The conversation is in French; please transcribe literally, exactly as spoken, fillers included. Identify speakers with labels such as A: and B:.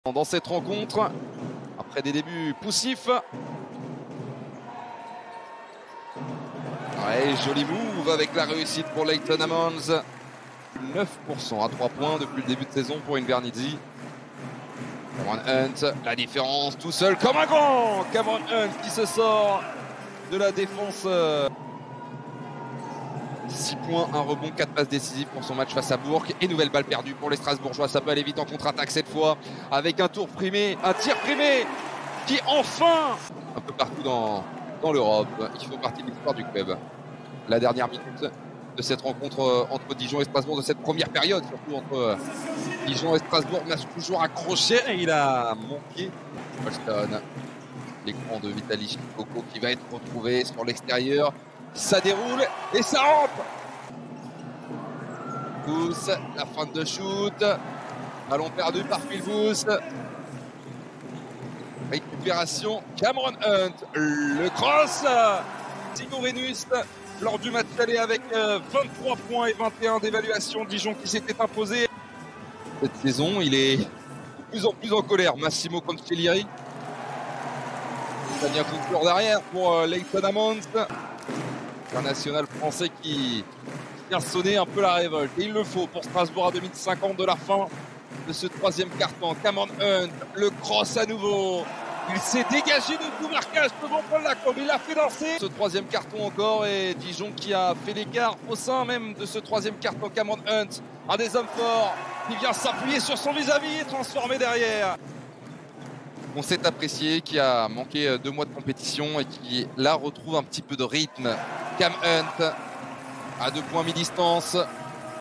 A: Dans cette rencontre, après des débuts poussifs. Ouais, joli move avec la réussite pour Leighton Ammons. neuf pour cent à trois points depuis le début de saison pour Invernizzi. Cameron Hunt, la différence tout seul comme un grand. Cameron Hunt qui se sort de la défense. six points, un rebond, quatre passes décisives pour son match face à Bourg. Et nouvelle balle perdue pour les Strasbourgeois. Ça peut aller vite en contre-attaque cette fois. Avec un tour primé, un tir primé qui enfin, un peu partout dans, dans l'Europe, il fait partie de l'histoire du club. La dernière minute de cette rencontre entre Dijon et Strasbourg, de cette première période, surtout entre Dijon et Strasbourg, n'a toujours accroché et il a manqué. Holston, l'écran de Vitaly Coco qui va être retrouvé sur l'extérieur. Ça déroule et ça rentre. Pousse, la fin de shoot. Ballon perdu par Philbous. Récupération, Cameron Hunt. Le cross. Sigourinus lors du match aller avec vingt-trois points et vingt et un d'évaluation. Dijon qui s'était imposé. Cette saison, il est de plus en plus en colère. Massimo Concilieri. Ça vient conclure derrière pour Leighton Ammons. International français qui vient sonner un peu la révolte. Et il le faut pour Strasbourg à deux minutes cinquante de la fin de ce troisième carton. Cameron Hunt, le cross à nouveau. Il s'est dégagé de tout marquage devant Paul Lacombe. Il l'a fait danser. Ce troisième carton encore et Dijon qui a fait l'écart au sein même de ce troisième carton. Cameron Hunt, un des hommes forts qui vient s'appuyer sur son vis-à-vis et transformer derrière. On s'est apprécié, qui a manqué deux mois de compétition et qui là retrouve un petit peu de rythme. Cam Hunt à deux points mi-distance.